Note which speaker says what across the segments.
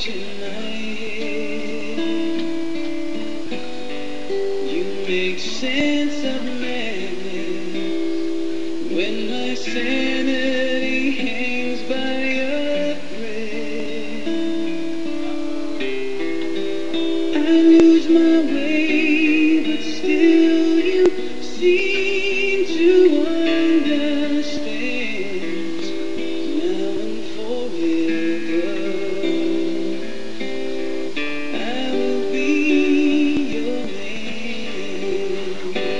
Speaker 1: image in my head. You make sense of madness when my sanity hangs by a thread. I lose my way, but still you seem to understand. Now and forever, I will be your man.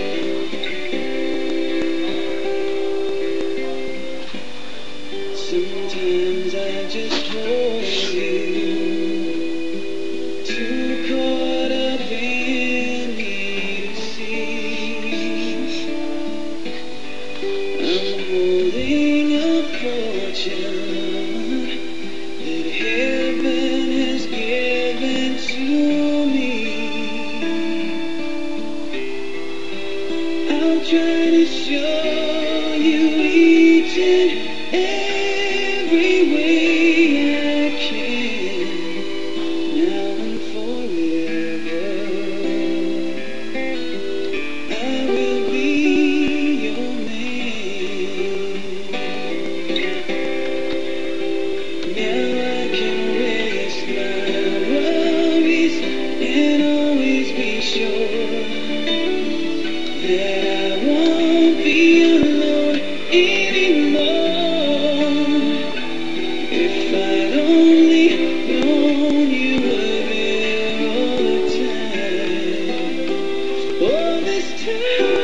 Speaker 1: Sometimes I just hold you, too caught up in need to see. I'm holding a fortune that heaven has given to me. I'll try to show you each and every way I can. Now and forever, I will be your man. Now I can rest my worries and always be sure that I won't be alone anymore. If I'd only known you were there all the time, all this time.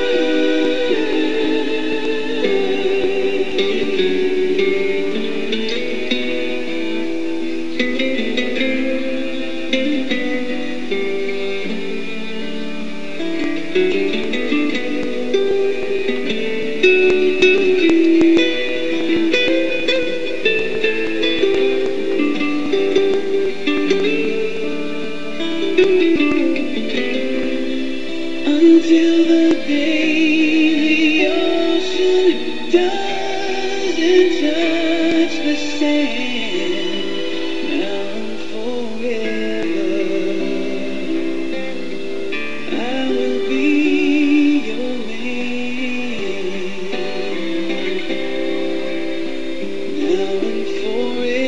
Speaker 1: Until the day the ocean doesn't touch the sand. Now and forever, I will be your man. Now and forever.